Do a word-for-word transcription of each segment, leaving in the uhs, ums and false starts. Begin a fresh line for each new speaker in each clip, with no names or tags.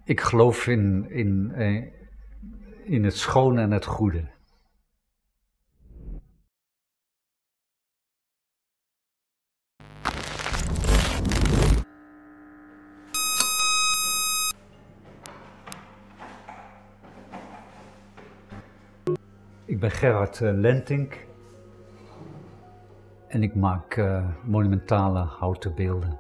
Ik geloof in, in, eh, in het schone en het goede. Ik ben Gerard uh, Lentink en ik maak uh, monumentale houten beelden.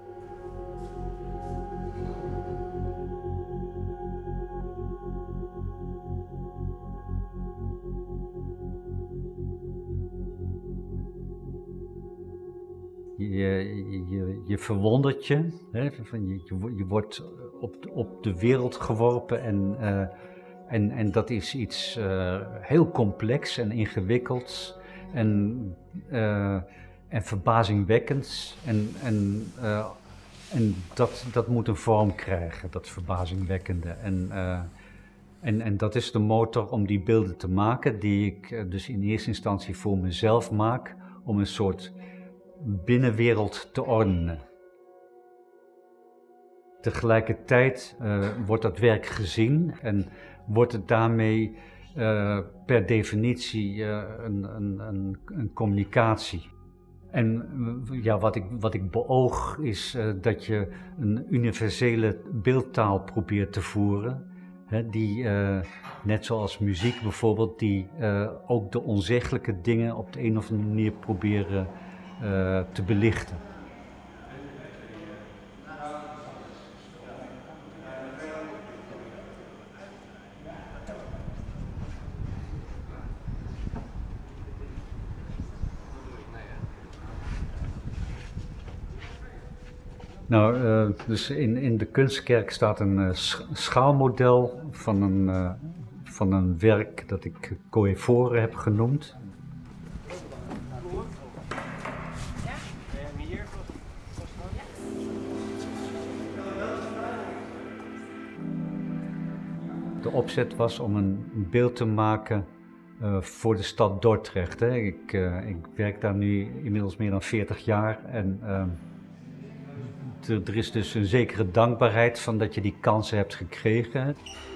Je, je, je verwondert je, hè? Je, je, je wordt op, op de wereld geworpen en, uh, en, en dat is iets uh, heel complex en ingewikkelds en, uh, en verbazingwekkends en, en, uh, en dat, dat moet een vorm krijgen, dat verbazingwekkende. En, uh, en, en dat is de motor om die beelden te maken die ik uh, dus in eerste instantie voor mezelf maak, om een soort binnenwereld te ordenen. Tegelijkertijd uh, wordt dat werk gezien en wordt het daarmee uh, per definitie uh, een, een, een, een communicatie. En uh, ja, wat, ik, wat ik beoog is uh, dat je een universele beeldtaal probeert te voeren. Hè, die, uh, net zoals muziek bijvoorbeeld, die uh, ook de onzeglijke dingen op de een of andere manier proberen Uh, te belichten. Nou, uh, dus in, in de Kunstkerk staat een uh, schaalmodel van een, uh, van een werk dat ik Coeforen heb genoemd. De opzet was om een beeld te maken uh, voor de stad Dordrecht. Hè. Ik, uh, ik werk daar nu inmiddels meer dan veertig jaar en uh, er is dus een zekere dankbaarheid van dat je die kansen hebt gekregen.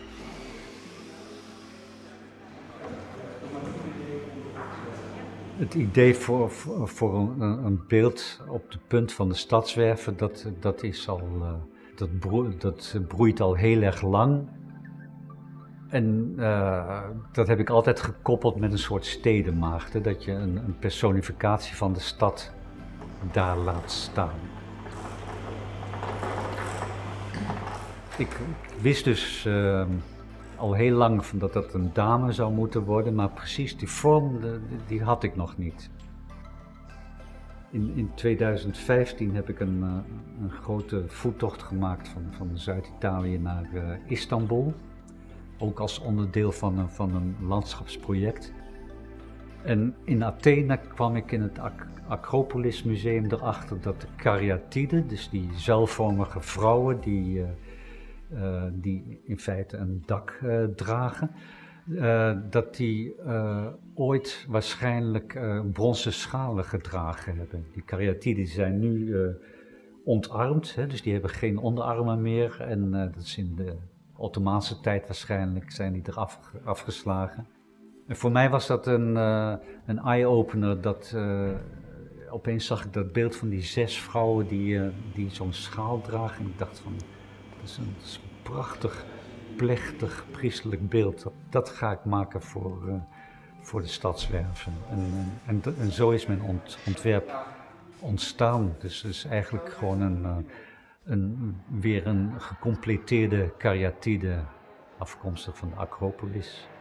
Het idee voor, voor, voor een, een beeld op de punt van de stadswerven, dat, dat, is al, uh, dat, broe, dat broeit al heel erg lang. En uh, dat heb ik altijd gekoppeld met een soort stedenmaagd, hè, dat je een, een personificatie van de stad daar laat staan. Ik wist dus uh, al heel lang van dat dat een dame zou moeten worden, maar precies die vorm, de, die had ik nog niet. In, in tweeduizend vijftien heb ik een, uh, een grote voettocht gemaakt van, van Zuid-Italië naar uh, Istanbul. Ook als onderdeel van een, van een landschapsproject. En in Athene kwam ik in het Ac Acropolis Museum erachter dat de kariatiden, dus die zuilvormige vrouwen die, uh, uh, die in feite een dak uh, dragen, uh, dat die uh, ooit waarschijnlijk uh, bronzen schalen gedragen hebben. Die kariatiden zijn nu uh, ontarmd, hè, dus die hebben geen onderarmen meer en uh, dat is in de Ottomaanse tijd waarschijnlijk zijn die eraf afgeslagen. En voor mij was dat een, uh, een eye-opener. Dat uh, opeens zag ik dat beeld van die zes vrouwen die, uh, die zo'n schaal dragen. En ik dacht van, dat is een, dat is een prachtig, plechtig, priestelijk beeld. Dat, dat ga ik maken voor, uh, voor de stadswerven. En, en, en, en zo is mijn ont, ontwerp ontstaan. Dus, dus eigenlijk gewoon een... Uh, Een, weer een gecompleteerde kariatide afkomstig van de Acropolis.